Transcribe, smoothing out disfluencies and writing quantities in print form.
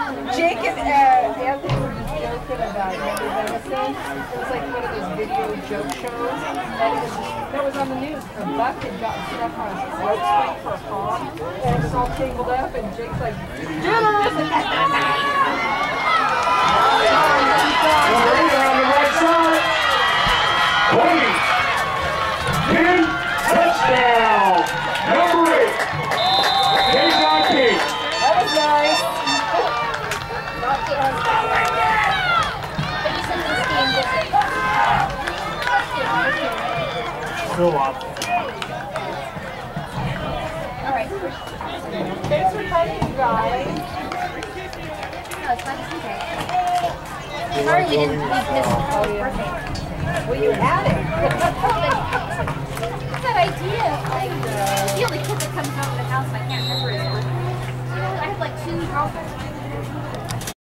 Jake and Anthony were just joking about Henry Venison. It was like one of those video joke shows. And that was on the news. A buck had gotten stuck on a rope swing for a pond. And it was all tangled up. And Jake's like, dinner! Number 8 on the right side. 20. 10. Touchdown. Number 8. Dejon King. That was nice. Still up. Alright. Thanks for coming, guys. No, it's fine to see it. Sorry we didn't leave this perfect. Well, you had it. What's that idea? Like, the only kid that comes home to the house, I can't remember his name. You know, I have like 2 girlfriends.